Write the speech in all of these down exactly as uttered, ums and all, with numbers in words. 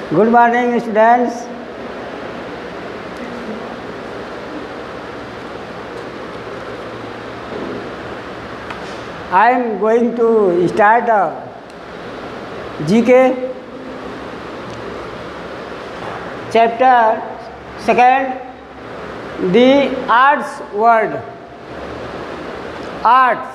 Good morning, students. I am going to start a G K chapter second, the arts word. Arts.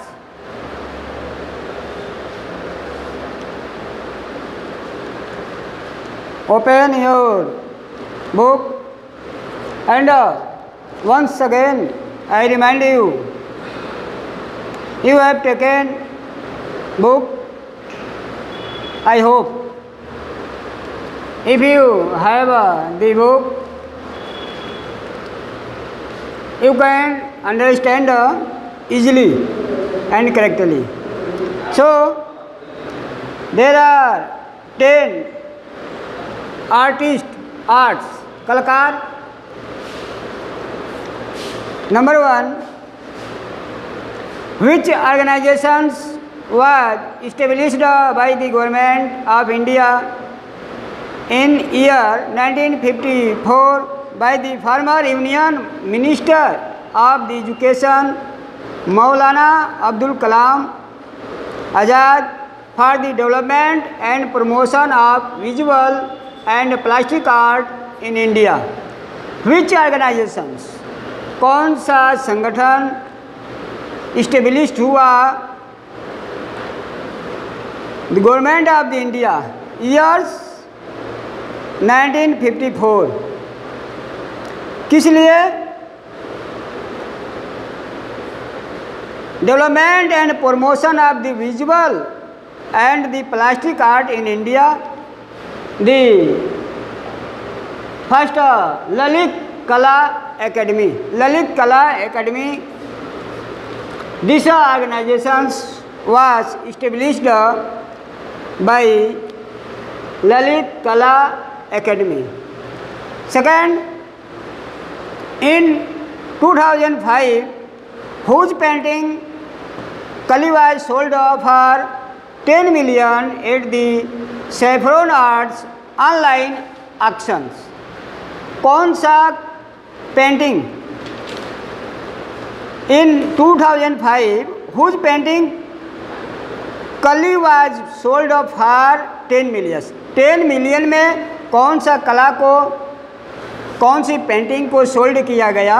Open your book and uh, once again I remind you, you have taken book, I hope. If you have uh, the book, you can understand uh, easily and correctly. So, there are ten artist, arts, कलाकार. Number one, which organizations was established by the government of India in year nineteen fifty-four by the former Union Minister of the Education Maulana Abdul Kalam Azad for the development and promotion of visual and plastic art in India. Which organizations, कौन सा संगठन established हुआ the government of the India years nineteen fifty-four, किस लिए? Development and promotion of the visual and the plastic art in India. The first uh, Lalit Kala Academy. Lalit Kala Academy. This organization was established uh, by Lalit Kala Academy. Second, in two thousand five, whose painting Kali was sold for ten million at the Saffron Arts online auctions. कौन सा painting in two thousand five whose painting Kali was sold for ten million. ten million में कौन सा कला को, कौन सी painting को sold किया गया?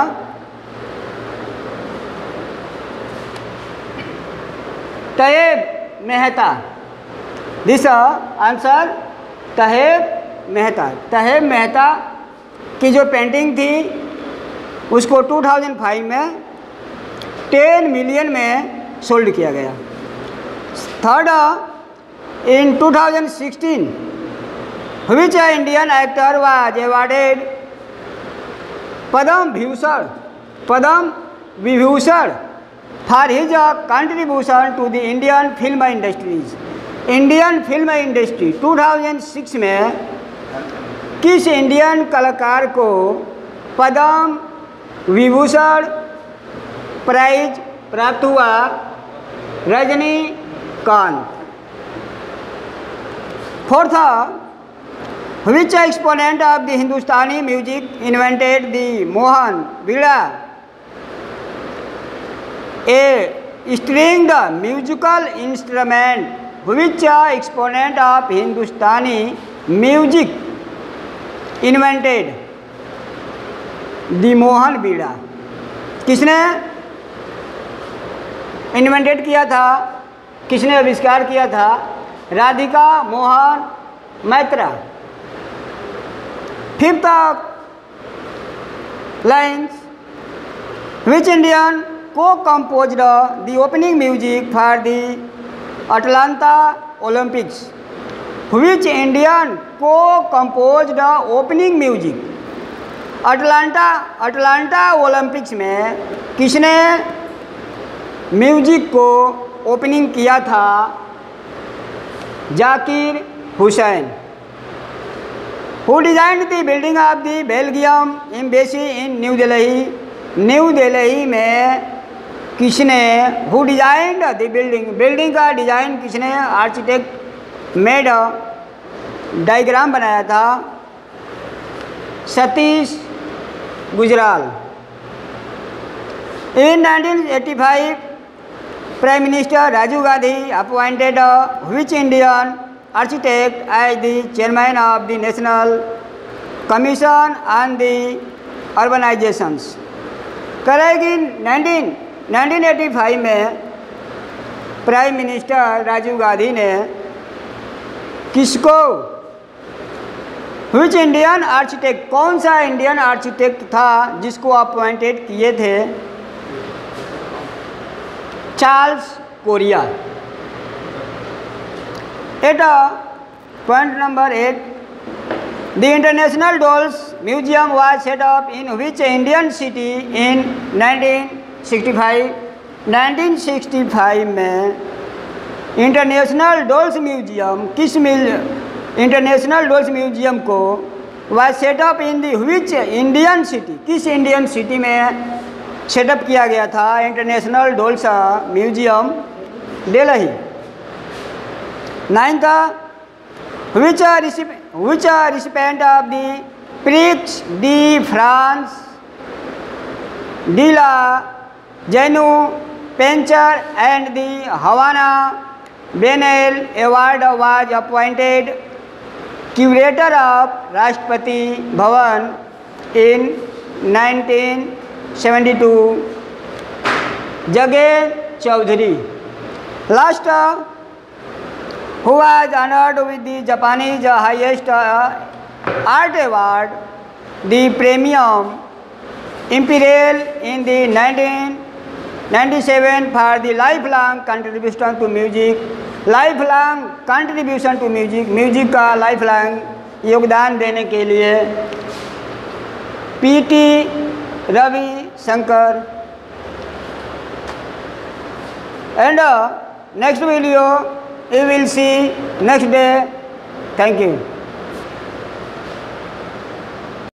तैयब मेहता. This answer Tyeb Mehta. तैयब मेहता की जो पेंटिंग थी उसको two thousand five में ten मिलियन में सोल्ड किया गया. Third, in two thousand sixteen which Indian actor was awarded Padma Bhushan, Padma Vibhushan for his contribution to the Indian film industries. Indian film industry two thousand six में किस Indian कलाकार को Padma Vibhushan prize प्राप्त हुआ? Rajinikanth. Fourth, which exponent of the Hindustani music invented the Mohan Veena, a stringed musical instrument? Which exponent of Hindustani music invented the Mohan Veena? किसने invented किया था, किसने आविष्कार किया था? Radhika Mohan Maitra. Fifth lines, which Indian co-composed the opening music for the Atlanta Olympics? Which Indian co-composed the opening music? Atlanta Atlanta Olympics में किसने music को ओपनिंग किया था? Zakir Hussain. Who designed the building of the Belgium embassy in New Delhi? New Delhi में किसने, who designed the building, building का design किसने, architect made diagram बनाया था Satish Gujral. In nineteen eighty five prime minister Rajiv Gandhi appointed which Indian architect as the chairman of the national commission on the urbanisations. करेगी nineteen nineteen eighty five में prime minister Rajiv Gandhi ने किसको, which Indian architect, कौन सा Indian architect था जिसको appointed किए थे? Charles Correa. Eight point number eight, the international dolls museum was set up in which Indian city in nineteen sixty five. Nineteen sixty five में international dolls museum किस मिल international dolls museum को was set up in the which Indian city, किस Indian city में set up किया गया था international dolls museum? Delhi. Ninth, which which recipient of the Prix de France de la Jeune puncture and the Havana Biennale award was appointed curator of Rashtrapati Bhavan in nineteen seventy two? Jogen Chowdhury. Last, who was honored with the Japanese highest art award, the Premium Imperial, in the nineteen ninety-seven for the lifelong contribution to music. Lifelong contribution to music, music का lifelong योगदान देने के लिए P T Ravi Shankar. And next video you will see next day. Thank you.